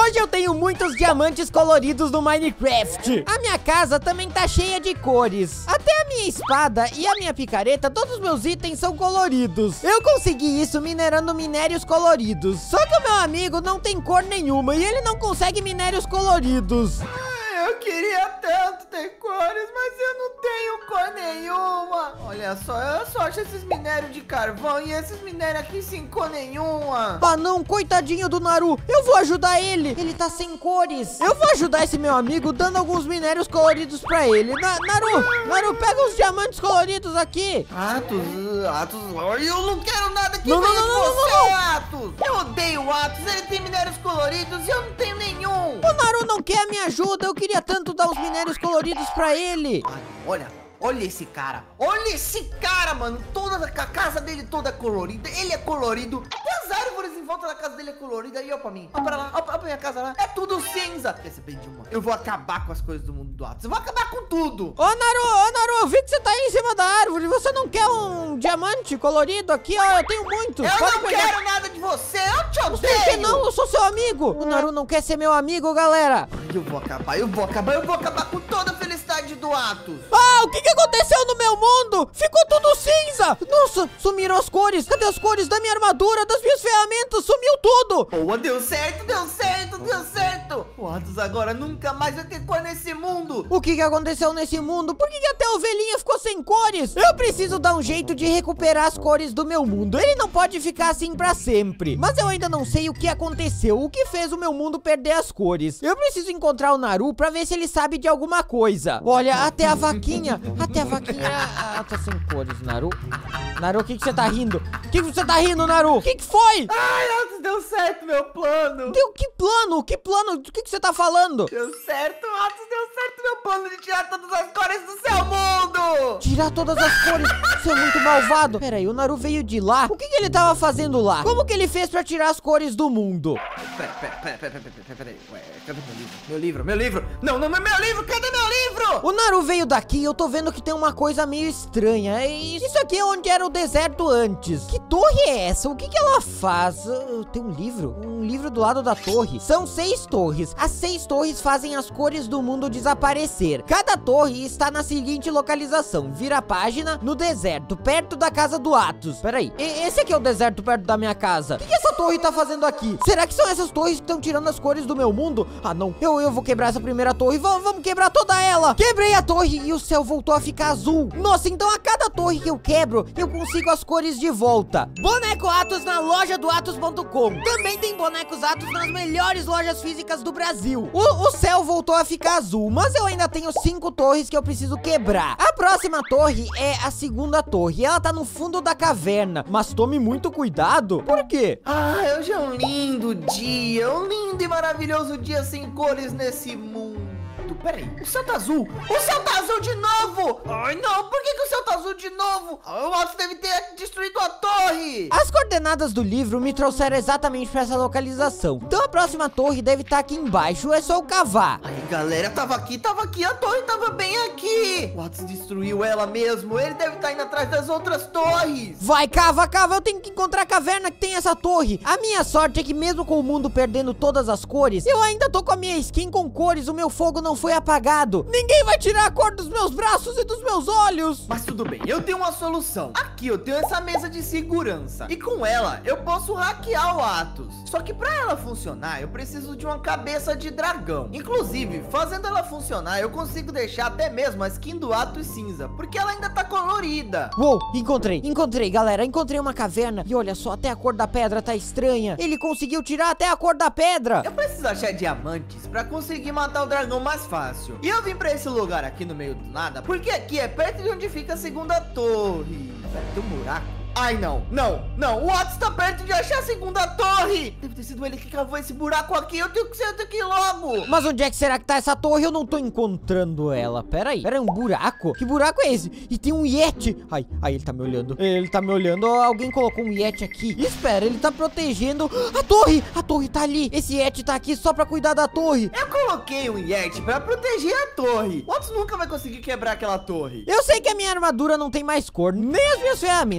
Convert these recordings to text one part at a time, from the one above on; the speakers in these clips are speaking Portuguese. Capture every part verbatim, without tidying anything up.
Hoje eu tenho muitos diamantes coloridos no Minecraft. A minha casa também tá cheia de cores. Até a minha espada e a minha picareta, todos os meus itens são coloridos. Eu consegui isso minerando minérios coloridos. Só que o meu amigo não tem cor nenhuma e ele não consegue minérios coloridos. Eu queria tanto ter cores, mas eu não tenho cor nenhuma. Olha só, eu só acho esses minérios de carvão e esses minérios aqui sem cor nenhuma. Ah não, coitadinho do Naru. Eu vou ajudar ele. Ele tá sem cores. Eu vou ajudar esse meu amigo dando alguns minérios coloridos pra ele. Na, Naru, Naru, pega os diamantes coloridos aqui. Atos, Atos, eu não quero nada que não, venha não, de não, não, você, não, não. Atos. Eu odeio o Atos, ele tem minérios coloridos e eu não tenho nenhum. O Naru não quer a minha ajuda. Eu queria tanto dar os minérios coloridos pra ele. Ai, olha, olha esse cara. Olha esse cara, mano. Toda a casa dele toda colorida. Ele é colorido. Até as árvores em volta da casa dele é colorida. E ó pra mim, ó pra lá, ó pra minha casa lá. É tudo cinza. Quer saber de uma? Eu vou acabar com as coisas do mundo do Atos. Eu vou acabar com tudo. Ô Naru, ô Naru, eu vi que você tá aí em cima da árvore. Você não quer um diamante colorido aqui? Ó, eu tenho muitos. Eu Pode não pegar. quero nada de você. Eu te Por que odeio. não? Eu sou seu amigo. O Naru não quer ser meu amigo, galera. Eu vou acabar, eu vou acabar, eu vou acabar com toda a felicidade do Atos. Ah, o que que aconteceu no meu mundo? Ficou tudo cinza. Nossa, sumiram as cores. Cadê as cores da minha armadura, das minhas ferramentas? Sumiu tudo. Boa, deu certo, deu certo, deu certo. O Atos agora nunca mais vai ter cor nesse mundo. O que que aconteceu nesse mundo? Por que que até a ovelhinha ficou sem cores? Eu preciso dar um jeito de recuperar as cores do meu mundo. Ele não pode ficar assim pra sempre. Mas eu ainda não sei o que aconteceu, o que fez o meu mundo perder as cores. Eu preciso encontrar o Naru pra ver se ele sabe de alguma coisa. Olha, até a vaquinha, até a vaquinha, ah, tá sem cores, Naru. Naru, o que que você tá rindo? O que que você tá rindo, Naru? O que que foi? Ai, Atos, deu certo meu plano. Deu que plano? Que plano? Do que que você tá falando? Deu certo, Atos, deu certo meu plano de tirar todas as cores do seu mundo. Tirar todas as cores? Você é muito malvado. Pera aí, o Naru veio de lá. O que que ele tava fazendo lá? Como que ele fez pra tirar as cores do mundo? Pera, pera, pera, pera, pera, pera, pera aí. Ué, cadê meu livro? Meu livro, meu livro. Não, não, meu livro, cadê meu livro? O Naru veio daqui e eu tô vendo que tem uma coisa meio estranha. Isso aqui é onde era o deserto antes. Que torre é essa? O que que ela faz? Uh, Tem um livro? Um livro do lado da torre. São seis torres. As seis torres fazem as cores do mundo desaparecer. Cada torre está na seguinte localização. Vira a página no deserto, perto da casa do Atos. Peraí, e- esse aqui é o deserto perto da minha casa. O que que essa torre tá fazendo aqui? Será que são essas torres que estão tirando as cores do meu mundo? Ah, não. Eu, eu vou quebrar essa primeira torre. V- vamos quebrar toda ela. Quebrei a torre e o céu voltou a ficar azul. Nossa, então a cada torre que eu quebro, eu consigo as cores de volta. Boneco Atos na loja do Atos ponto com. Também tem bonecos Atos nas melhores lojas físicas do Brasil. O, o céu voltou a ficar azul, mas eu ainda tenho cinco torres que eu preciso quebrar. A próxima torre é a segunda torre. Ela tá no fundo da caverna, mas tome muito cuidado. Por quê? Ah, hoje é um lindo dia, um lindo e maravilhoso dia sem cores nesse mundo. Peraí, o céu tá azul. O céu tá azul de novo. Ai, não, por que, que o céu tá azul de novo? O Atos deve ter destruído a torre. As coordenadas do livro me trouxeram exatamente pra essa localização. Então a próxima torre deve estar aqui embaixo, é só eu cavar. Aí, galera, tava aqui, tava aqui, a torre tava bem aqui. O Atos destruiu ela mesmo, ele deve estar indo atrás das outras torres. Vai, cava, cava, eu tenho que encontrar a caverna que tem essa torre. A minha sorte é que mesmo com o mundo perdendo todas as cores, eu ainda tô com a minha skin com cores, o meu fogo não foi apagado. Ninguém vai tirar a cor dos meus braços e dos meus olhos. Mas tudo bem, eu tenho uma solução. Aqui eu tenho essa mesa de segurança e com ela eu posso hackear o Atos. Só que pra ela funcionar, eu preciso de uma cabeça de dragão. Inclusive, fazendo ela funcionar, eu consigo deixar até mesmo a skin do Atos cinza, porque ela ainda tá colorida. Uou, encontrei, encontrei, galera. Encontrei uma caverna e olha só, até a cor da pedra tá estranha. Ele conseguiu tirar até a cor da pedra. Eu preciso achar diamantes pra conseguir matar o dragão mais fácil. E eu vim pra esse lugar aqui no meio do nada, porque aqui é perto de onde fica a segunda torre. Tem um buraco. Ai, não, não, não, o Atos tá perto de achar a segunda torre. Deve ter sido ele que cavou esse buraco aqui, eu tenho que ser, eu tenho que ir logo. Mas onde é que será que tá essa torre? Eu não tô encontrando ela. Pera aí, pera aí, um buraco? Que buraco é esse? E tem um Yeti. Ai, ai, ele tá me olhando. Ele tá me olhando. Alguém colocou um Yeti aqui. Espera, ele tá protegendo a torre. A torre tá ali. Esse Yeti tá aqui só pra cuidar da torre. Eu coloquei um Yeti pra proteger a torre. O Atos nunca vai conseguir quebrar aquela torre. Eu sei que a minha armadura não tem mais cor, nem as minhas ferramentas, mas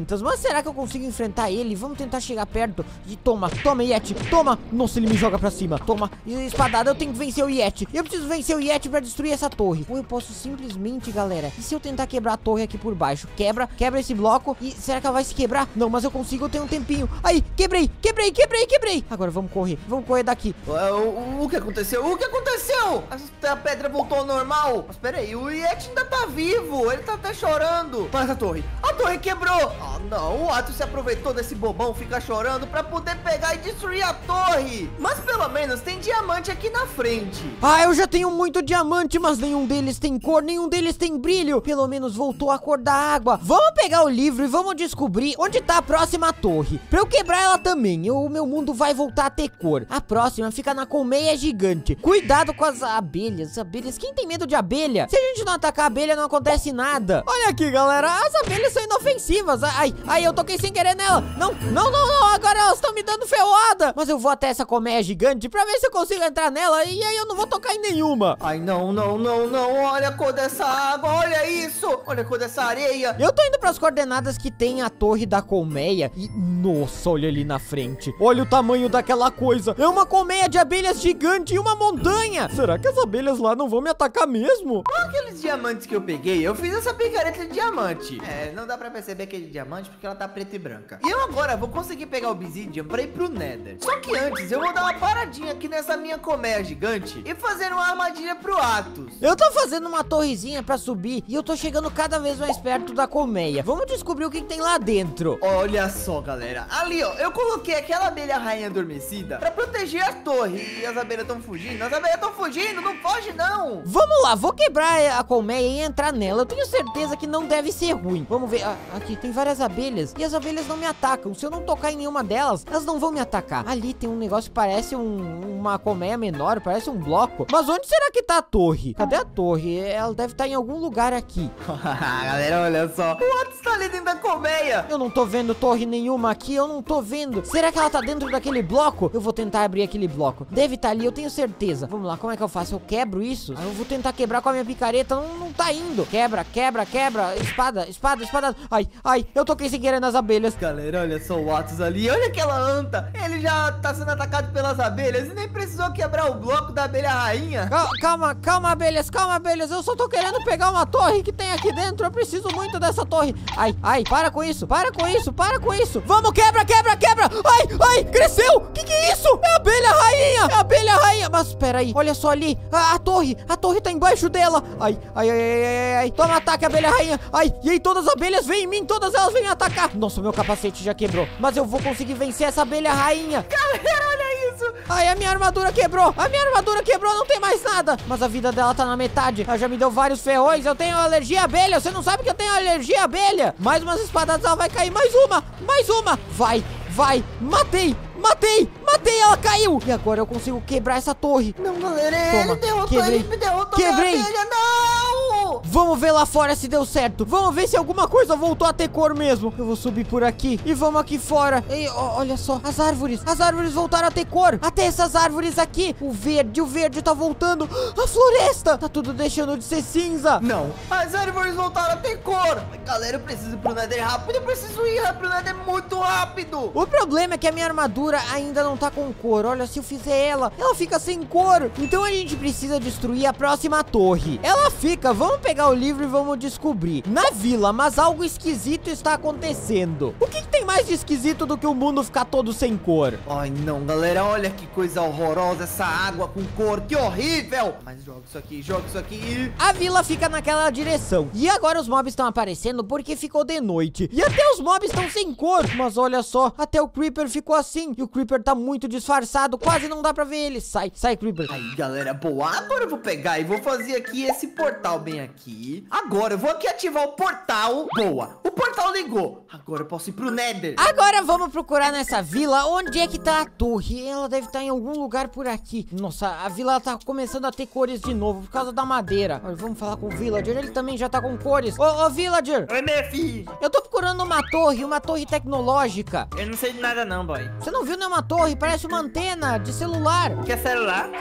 será que eu consigo enfrentar ele? Vamos tentar chegar perto. E toma, toma, Yeti, toma. Nossa, ele me joga pra cima. Toma, espadada, eu tenho que vencer o Yeti. Eu preciso vencer o Yeti pra destruir essa torre. Ou eu posso simplesmente, galera, e se eu tentar quebrar a torre aqui por baixo? Quebra, quebra esse bloco. E será que ela vai se quebrar? Não, mas eu consigo, eu tenho um tempinho. Aí, quebrei, quebrei, quebrei, quebrei. Agora vamos correr, vamos correr daqui. O, o, o que aconteceu? O que aconteceu? A, a pedra voltou ao normal. Mas pera aí, o Yeti ainda tá vivo. Ele tá até chorando. Mas a torre, a torre quebrou. Ah, não, o Atos se aproveitou desse bobão ficar chorando pra poder pegar e destruir a torre. Mas pelo menos tem diamante aqui na frente. Ah, eu já tenho muito diamante, mas nenhum deles tem cor, nenhum deles tem brilho. Pelo menos voltou a cor da água. Vamos pegar o livro e vamos descobrir onde tá a próxima torre. Pra eu quebrar ela também, o meu mundo vai voltar a ter cor. A próxima fica na colmeia gigante. Cuidado com as abelhas. Abelhas, quem tem medo de abelha? Se a gente não atacar a abelha, não acontece nada. Olha aqui, galera, as abelhas são inofensivas. Ai, ai, eu toquei sem querer nela. Não, não, não, não, agora elas estão me dando ferroada. Mas eu vou até essa colmeia gigante pra ver se eu consigo entrar nela. E aí eu não vou tocar em nenhuma. Ai, não, não, não, não. Olha a cor dessa água, olha isso. Olha a cor dessa areia. Eu tô indo pras coordenadas que tem a torre da colmeia. E, nossa, olha ali na frente. Olha o tamanho daquela coisa. É uma colmeia de abelhas gigante e uma montanha. Será que as abelhas lá não vão me atacar mesmo? Olha aqueles diamantes que eu peguei. Eu fiz essa picareta de diamante. É, não dá pra perceber aquele diamante porque ela tá preta e branca. E eu agora vou conseguir pegar o Obsidian pra ir pro Nether. Só que antes eu vou dar uma paradinha aqui nessa minha colmeia gigante e fazer uma armadilha pro Atos. Eu tô fazendo uma torrezinha pra subir e eu tô chegando cada vez mais perto da colmeia. Vamos descobrir o que, que tem lá dentro. Olha só, galera. Ali, ó, eu coloquei aquela abelha rainha adormecida pra proteger a torre. E as abelhas estão fugindo. As abelhas estão fugindo. Não foge, não. Vamos lá, vou quebrar a colmeia e entrar nela. Eu tenho certeza que não deve ser ruim. Vamos ver. Ah, aqui tem várias abelhas e as abelhas não me atacam. Se eu não tocar em nenhuma delas, elas não vão me atacar. Ali tem um negócio que parece um, uma colmeia menor, parece um bloco. Mas onde será que tá a torre? Cadê a torre? Ela deve estar em algum lugar aqui. Galera, olha só. O Atos tá ali dentro da colmeia. Eu não tô vendo torre nenhuma aqui, eu não tô vendo. Será que ela tá dentro daquele bloco? Eu vou tentar abrir aquele bloco. Deve estar ali, eu tenho certeza. Vamos lá, como é que eu faço? Eu quebro isso? Ah, eu vou tentar quebrar com a minha picareta. Não, não tá indo. Quebra, quebra, quebra. Espada, espada, espada. Ai, ai, eu toquei sem querer nas abelhas. Galera, olha só o Atos ali. Olha aquela anta. Ele já tá sendo atacado pelas abelhas e nem precisou quebrar o bloco da abelha rainha. Calma, calma, calma, abelhas, calma, abelhas. Eu só tô querendo pegar uma torre que tem aqui dentro. Eu preciso muito dessa torre. Ai, ai, para com isso, para com isso, para com isso. Vamos, quebra, quebra, quebra. Ai, ai, cresceu. Que que é isso? É a abelha rainha, é a abelha rainha. Mas espera aí, olha só ali. A, a torre, a torre tá embaixo dela. Ai, ai, ai, ai, ai, ai. Toma ataque, abelha rainha. Ai, e aí todas as abelhas vêm em mim, todas elas vêm atacar. Nossa, meu capacete já quebrou. Mas eu vou conseguir vencer essa abelha rainha. Galera, olha isso. Ai, a minha armadura quebrou. A minha armadura quebrou, não tem mais nada. Mas a vida dela tá na metade. Ela já me deu vários ferrões. Eu tenho alergia à abelha. Você não sabe que eu tenho alergia à abelha. Mais umas espadadas, ela vai cair. Mais uma, mais uma. Vai, vai. Matei, matei, matei. Ela caiu. E agora eu consigo quebrar essa torre. Não, galera, Toma, ele derrotou, quebrei, ele me derrotou. quebrei. Minha abelha, não. Vamos ver lá fora se deu certo. Vamos ver se alguma coisa voltou a ter cor mesmo. Eu vou subir por aqui e vamos aqui fora. E ó, olha só, as árvores. As árvores voltaram a ter cor. Até essas árvores aqui. O verde, o verde tá voltando. A floresta tá tudo deixando de ser cinza. Não, as árvores voltaram a ter cor. Mas, galera, eu preciso ir pro Nether rápido. Eu preciso ir pro Nether muito rápido. O problema é que a minha armadura ainda não tá com cor. Olha, se eu fizer ela, ela fica sem cor. Então a gente precisa destruir a próxima torre. Ela fica, vamos pegar o livro e vamos descobrir. Na vila, mas algo esquisito está acontecendo. O que, que tem mais de esquisito do que o mundo ficar todo sem cor? Ai, não, galera, olha que coisa horrorosa. Essa água com cor, que horrível. Mas joga isso aqui, joga isso aqui. A vila fica naquela direção. E agora os mobs estão aparecendo porque ficou de noite. E até os mobs estão sem cor. Mas olha só, até o Creeper ficou assim. E o Creeper tá muito disfarçado, quase não dá pra ver ele. Sai, sai, Creeper. Aí, galera, boa. Agora eu vou pegar e vou fazer aqui esse portal bem aqui. Agora eu vou aqui ativar o portal. Boa, o portal ligou. Agora eu posso ir pro Nether. Agora vamos procurar nessa vila onde é que tá a torre. Ela deve estar em algum lugar por aqui. Nossa, a vila tá começando a ter cores de novo por causa da madeira. Olha, vamos falar com o Villager, ele também já tá com cores. Ô, ô, Villager. Oi, meu filho. Eu tô procurando uma torre, uma torre tecnológica. Eu não sei de nada não, boy. Você não viu nenhuma torre? Parece uma antena de celular. Que é celular? Hum,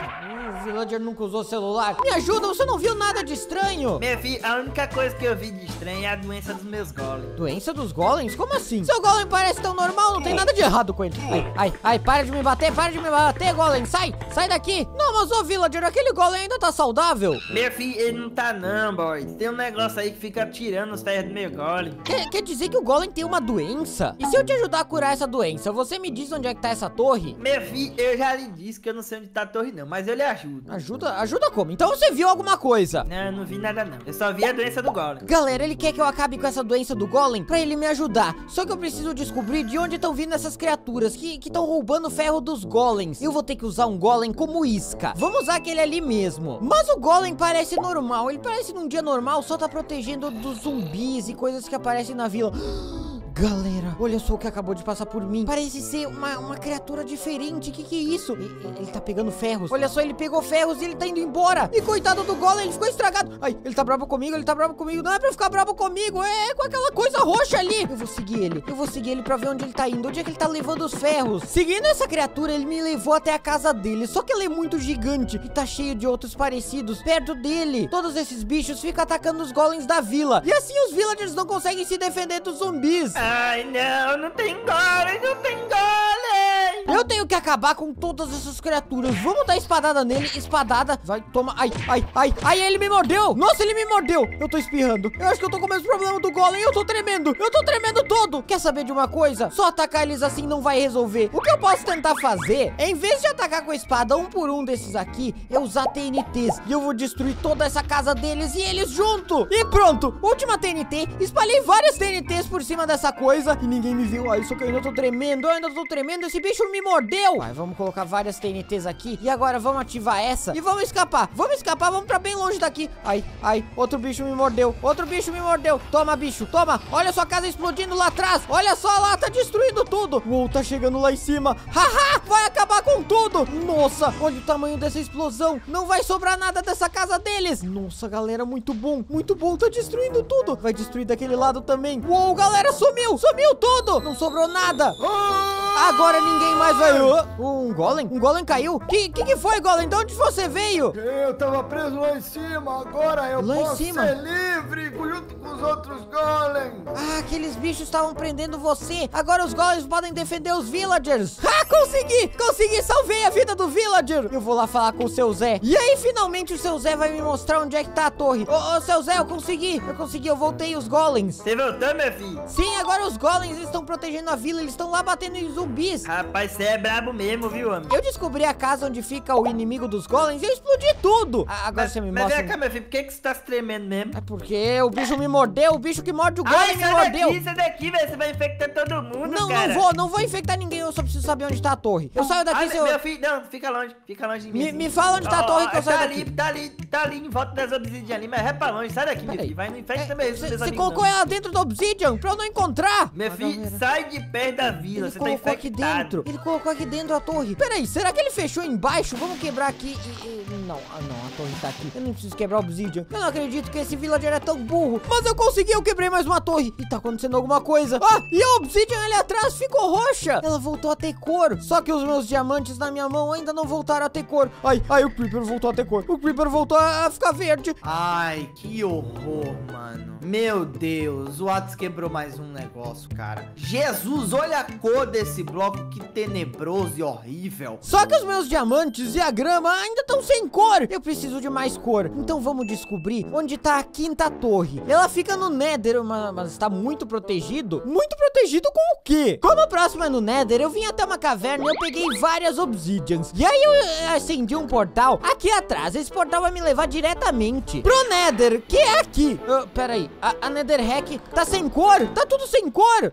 O villager nunca usou celular. Me ajuda, você não viu nada de estranho? Minha filha, a única coisa que eu vi de estranho é a doença dos meus golems. Doença dos golems? Como assim? Seu golem parece tão normal, não tem nada de errado com ele. Ai, ai, ai, para de me bater, para de me bater, golem. Sai, sai daqui. Não, mas ô villager, aquele golem ainda tá saudável. Minha filha, ele não tá não, boy. Tem um negócio aí que fica tirando os ferros do meu golem. Quer, quer dizer que o golem tem uma doença? E se eu te ajudar a curar essa doença, você me diz onde é que tá essa torre? Minha filha, eu já lhe disse que eu não sei onde tá a torre não, mas eu lhe ajudo. Ajuda? Ajuda como? Então você viu alguma coisa? Não, eu não vi nada não. Eu só vi a doença do golem. Galera, ele quer que eu acabe com essa doença do golem pra ele me ajudar. Só que eu preciso descobrir de onde estão vindo essas criaturas que estão roubando o ferro dos golems. Eu vou ter que usar um golem como isca. Vamos usar aquele ali mesmo. Mas o golem parece normal. Ele parece num dia normal, só tá protegendo dos zumbis e coisas que aparecem na vila. Galera, olha só o que acabou de passar por mim. Parece ser uma, uma criatura diferente. Que que é isso? Ele, ele tá pegando ferros. Olha só, ele pegou ferros e ele tá indo embora. E coitado do golem, ele ficou estragado. Ai, ele tá bravo comigo, ele tá bravo comigo. Não é pra ficar bravo comigo, é com aquela coisa roxa ali. Eu vou seguir ele, eu vou seguir ele pra ver onde ele tá indo. Onde é que ele tá levando os ferros? Seguindo essa criatura, ele me levou até a casa dele. Só que ela é muito gigante e tá cheio de outros parecidos perto dele. Todos esses bichos ficam atacando os golems da vila. E assim os villagers não conseguem se defender dos zumbis. Ai, não, não tem golem, não tem golem. Eu tenho que acabar com todas essas criaturas. Vamos dar espadada nele, espadada. Vai, toma, ai, ai, ai, ai, ele me mordeu. Nossa, ele me mordeu. Eu tô espirrando. Eu acho que eu tô com o mesmo problema do golem. Eu tô tremendo, eu tô tremendo todo. Quer saber de uma coisa? Só atacar eles assim não vai resolver. O que eu posso tentar fazer, é, em vez de atacar com a espada um por um desses aqui, é usar T N Ts. E eu vou destruir toda essa casa deles e eles junto. E pronto, última T N T. Espalhei várias T N Ts por cima dessa coisa e ninguém me viu. Ai, só que eu ainda tô tremendo, eu ainda tô tremendo. Esse bicho me mordeu. Vai, vamos colocar várias T N Ts aqui. E agora vamos ativar essa e vamos escapar. Vamos escapar, vamos pra bem longe daqui. Ai, ai, outro bicho me mordeu. Outro bicho me mordeu. Toma, bicho, toma. Olha sua casa explodindo lá atrás. Olha só lá, tá destruindo tudo. Uou, tá chegando lá em cima. Haha, vai acabar com tudo. Nossa, olha o tamanho dessa explosão. Não vai sobrar nada dessa casa deles. Nossa, galera, muito bom. Muito bom, tá destruindo tudo. Vai destruir daquele lado também. Uou, galera, sumiu. Sumiu tudo. Não sobrou nada. Agora ninguém mais vai... Um golem? Um golem caiu? Que, que que foi, golem? De onde você veio? Eu tava preso lá em cima, agora eu Lá em posso cima? ser livre junto com os outros golems. Ah, aqueles bichos estavam prendendo você. Agora os golems podem defender os villagers. Ah, consegui! Consegui! Salvei a vida do villager! Eu vou lá falar com o seu Zé. E aí, finalmente, o seu Zé vai me mostrar onde é que tá a torre. Ô, ô, seu Zé, eu consegui! Eu consegui, eu voltei os golems. Você voltou, meu filho? Sim, agora os golems estão protegendo a vila. Eles estão lá batendo em zumbis. Rapaz, você é brabo mesmo, viu, homem? Eu descobri a casa onde fica o inimigo dos golems e eu explodi tudo. Ah, agora Mas, você me mas mostra... vem cá, meu filho, por que que você tá se tremendo mesmo? É porque o bicho me mordeu. O bicho que morde o golem Ai, me sai mordeu. daqui, sai daqui, velho, você vai infectar todo mundo, Não, cara. não vou, não vou infectar ninguém, eu só preciso saber onde tá a torre. Eu saio daqui Ai, se eu... meu filho, não, fica longe, fica longe de mim. Me, assim. me fala onde tá a Ó, torre que eu tá saio ali, daqui. tá ali, tá ali em volta das obsidianas ali, mas é pra longe, sai daqui, meu Peraí. filho, vai, não infecta mesmo. Você meus amigos, colocou não. ela dentro do obsidian pra eu não encontrar. Meu Ah, filho, galera. sai de perto da vila, Ele você tá colocou aqui infectado. dentro. Ele colocou aqui dentro a torre. Peraí, será que ele fechou embaixo? Vamos quebrar aqui e... e- Não, ah, não, a torre tá aqui. Eu não preciso quebrar o obsidian. Eu não acredito que esse villager é tão burro. Mas eu consegui, eu quebrei mais uma torre. E tá acontecendo alguma coisa. Ah, e a obsidian ali atrás ficou roxa. Ela voltou a ter cor. Só que os meus diamantes na minha mão ainda não voltaram a ter cor. Ai, ai, o Creeper voltou a ter cor. O Creeper voltou a ficar verde. Ai, que horror, mano. Meu Deus, o Atos quebrou mais um negócio, cara. Jesus, olha a cor desse bloco, que tenebroso e horrível. Só que os meus diamantes e a grama ainda estão sem cor. Eu preciso de mais cor. Então vamos descobrir onde tá a quinta torre. Ela fica no Nether, mas, mas está muito protegido. Muito protegido com o quê? Como o próximo é no Nether, eu vim até uma caverna e eu peguei várias obsidians. E aí eu eh, acendi um portal aqui atrás. Esse portal vai me levar diretamente pro Nether, que é aqui. Uh, pera aí, a, a Netherrack tá sem cor? Tá tudo sem cor?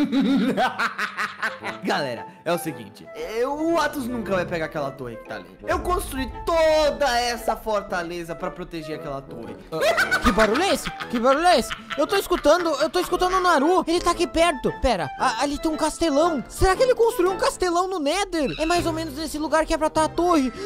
Galera, é o seguinte, eu, o Atos nunca vai pegar aquela torre que tá ali. Eu construí toda essa fortaleza pra proteger aquela torre. Uh, que barulho é esse? Que barulho é esse? Eu tô escutando, eu tô escutando o Naru. Ele tá aqui perto. Pera, a, ali tem um castelão. Será que ele construiu um castelão no Nether? É mais ou menos nesse lugar que é pra estar a torre.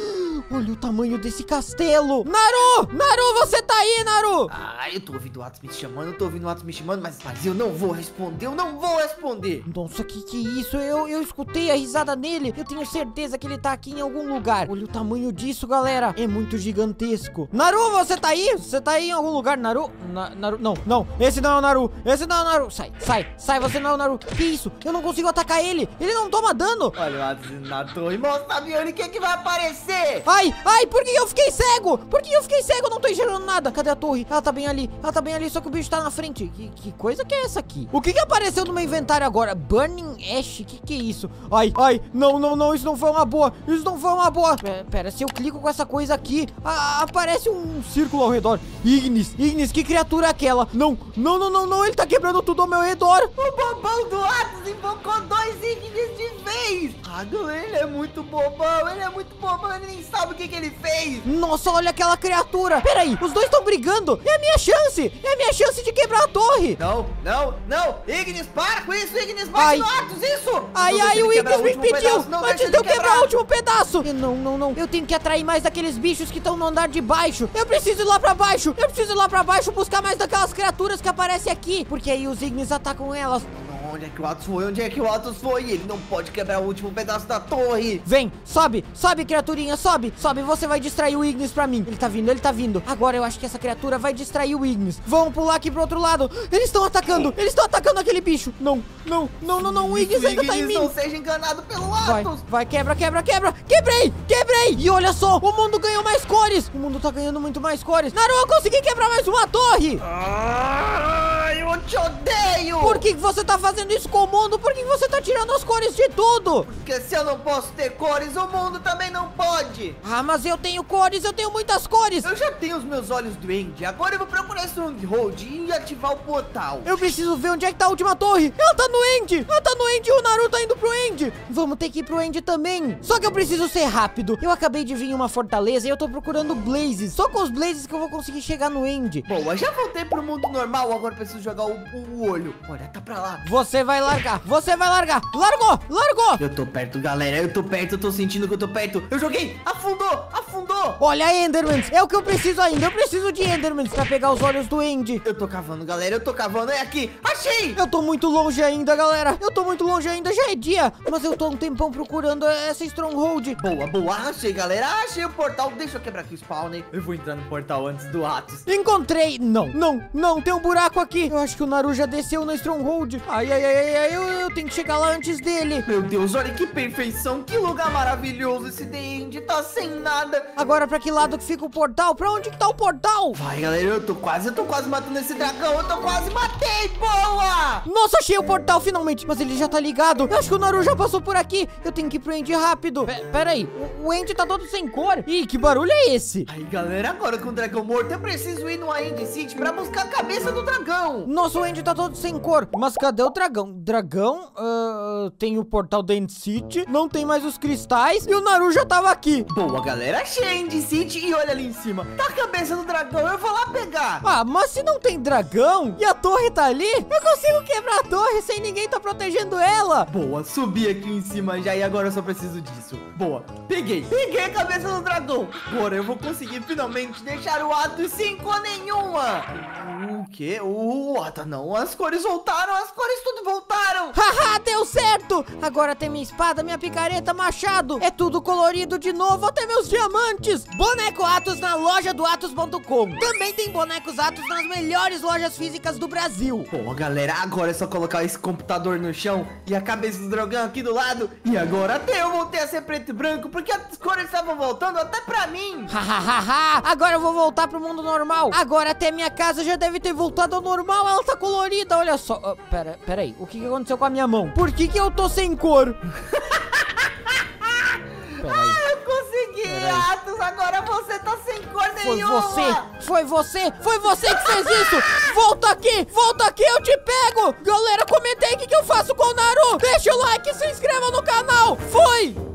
Olha o tamanho desse castelo. Naru! Naru, você tá aí, Naru? Ah, eu tô ouvindo o Atos me chamando, eu tô ouvindo o Atos me chamando, mas, mas eu não vou responder, eu não vou responder. Nossa, que que é isso? Eu, eu escutei a risada nele. Eu tenho certeza que ele tá aqui em algum lugar. Olha o tamanho disso, galera. É muito gigantesco. Naru, você tá aí? Você tá aí em algum lugar, Naru? Na, Naru, não, não. Esse não é o Naru. Esse não é o Naru. Sai, sai, sai. Você não é o Naru. Que isso? Eu não consigo atacar ele. Ele não toma dano. Olha o Atos na torre. Mostra, Mione, o que é que vai aparecer? Ai, ai, por que eu fiquei cego? Por que eu fiquei cego? Eu não tô enxergando nada. Cadê a torre? Ela tá bem ali. Ela tá bem ali, só que o bicho tá na frente. Que, que coisa que é essa aqui? O que que apareceu no meu inventário agora? Burning Ash? Que que é isso? Ai, ai, não, não, não. Isso não foi uma boa. Isso não foi uma boa. Pera, pera se eu clico com essa coisa aqui, a, aparece um círculo ao redor. Ignis, Ignis, que criatura é aquela? Não, não, não, não, não. Ele tá quebrando tudo ao meu redor. O bobão do Atos invocou dois Ignis de vez. Ah, ele é muito bobão. Ele é muito bobão. Ele nem sabe o que que ele fez. Nossa, olha aquela criatura. Pera aí, os dois estão brigando. É a minha chance. É a minha chance de quebrar a torre. Não, não, não. Ignis, para com isso. Ignis, bate Ai. no Atos, isso. Ai, Não ai, deixa o ele quebrar Ignis me último impediu pedaço, não antes deixa de eu ele quebrar o último pedaço. Eu, não, não, não. Eu tenho que atrair mais daqueles bichos que estão no andar de baixo. Eu preciso ir lá pra baixo. Eu preciso ir lá pra baixo buscar mais daquelas criaturas que aparecem aqui. Porque aí os Ignis atacam elas. Onde é que o Atos foi? Onde é que o Atos foi? Ele não pode quebrar o último pedaço da torre. Vem, sobe, sobe, criaturinha, sobe. Sobe, você vai distrair o Ignis pra mim. Ele tá vindo, ele tá vindo. Agora eu acho que essa criatura vai distrair o Ignis. Vamos pular aqui pro outro lado. Eles estão atacando, eles estão atacando aquele bicho. Não, não, não, não, não. O Ignis ainda tá em mim. Não seja enganado pelo Vai, Atos. vai, quebra, quebra, quebra. Quebrei, quebrei. E olha só, o mundo ganhou mais cores. O mundo tá ganhando muito mais cores. Naru, eu consegui quebrar mais uma torre. Ai, eu te odeio. Por que você tá fazendo isso com o mundo? Por que você tá tirando as cores de tudo? Porque se eu não posso ter cores, o mundo também não pode. Ah, mas eu tenho cores, eu tenho muitas cores. Eu já tenho os meus olhos doente. Agora eu vou procurar Stronghold e ativar o portal. Eu preciso ver onde é que tá a última torre. Ela tá no End. Ela tá no End e o Naru tá indo pro End. Vamos ter que ir pro End também. Só que eu preciso ser rápido. Eu acabei de vir em uma fortaleza e eu tô procurando Blazes. Só com os Blazes que eu vou conseguir chegar no End. Boa, já voltei pro mundo normal. Agora eu preciso jogar o, o olho. Olha, tá pra lá. Você vai largar. Você vai largar. Largou, largou. Eu tô perto, galera. Eu tô perto. Eu tô sentindo que eu tô perto. Eu joguei. Afundou, afundou. Olha, Endermans. É o que eu preciso ainda. Eu preciso de Endermans pra pegar os olhos do End. Eu tô cavando, galera. Eu tô cavando. É aqui. Achei. Eu tô muito longe ainda, galera. Eu tô muito longe ainda. Já é dia. Mas eu tô um tempão procurando essa Stronghold. Boa, boa. Achei, galera. Achei o portal. Deixa eu quebrar aqui o spawner. Eu vou entrar no portal antes do Atos. Encontrei. Não, não, não. Tem um buraco aqui. Eu acho que o Naru já desceu na Stronghold. Ai, ai, ai, ai. ai eu, eu tenho que chegar lá antes dele. Meu Deus, olha que perfeição. Que lugar maravilhoso. Esse The End tá sem nada. Agora, pra que lado que fica o portal? Pra onde que tá o portal? Vai, galera. Eu tô quase, eu tô quase matando esse dragão. Eu tô quase, matei. Boa. Nossa, achei o portal finalmente. Mas ele já tá ligado. Eu acho que o Naru já passou por aqui. Eu tenho que ir pro End rápido. P Pera aí. O, o End tá todo sem cor. Ih, que barulho é esse? Aí, galera, agora com o dragão morto, eu preciso ir no End City pra buscar a cabeça do dragão. Nossa, o End tá todo sem cor. Mas cadê o dragão? Dragão? Uh, tem o portal da End City. Não tem mais os cristais. E o Naru já tava aqui. Boa, galera. Achei a End City e olha ali em cima. Tá a cabeça do dragão. Eu vou lá pegar. Ah, mas se não tem dragão e a torre tá ali, eu consigo quebrar a torre sem ninguém tá protegendo ela. Boa, subi aqui em cima já e agora eu só preciso disso. Boa, peguei. Peguei a cabeça do dragão. Agora eu vou conseguir finalmente deixar o Atos sem cor nenhuma. O quê? O Atos não. As cores voltaram. As cores tudo voltaram. Haha, deu certo. Agora tem minha espada, minha picareta, machado. É tudo colorido de novo, até meus diamantes. Boneco Atos na loja do Atos ponto com. Também tem bonecos Atos nas melhores lojas físicas do Brasil. Boa, galera, agora é só colocar esse computador no chão e a cabeça do dragão aqui do lado. E agora até eu voltei a ser preto e branco, porque as cores estavam voltando até pra mim. Hahaha, agora eu vou voltar pro mundo normal. Agora até minha casa já deve ter voltado ao normal. Ela tá colorida, olha só. Uh, pera, pera aí, o que, que aconteceu com a minha mão? Por que que eu tô sem cor? Ah, eu consegui, Atos. Agora você tá sem cor Foi nenhuma. você, foi você, foi você que fez isso. Volta aqui, volta aqui, eu te pego. Galera, comenta aí o que, que eu faço com o Naru. Deixa o like e se inscreva no canal. Fui!